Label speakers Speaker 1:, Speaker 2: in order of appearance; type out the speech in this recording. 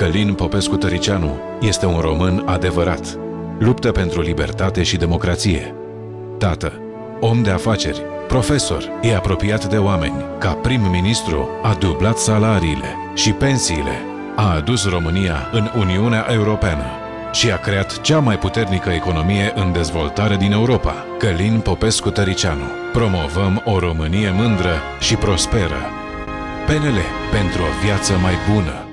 Speaker 1: Călin Popescu Tăriceanu este un român adevărat. Luptă pentru libertate și democrație. Tată, om de afaceri, profesor, e apropiat de oameni. Ca prim-ministru a dublat salariile și pensiile. A adus România în Uniunea Europeană și a creat cea mai puternică economie în dezvoltare din Europa. Călin Popescu Tăriceanu. Promovăm o Românie mândră și prosperă. PNL pentru o viață mai bună.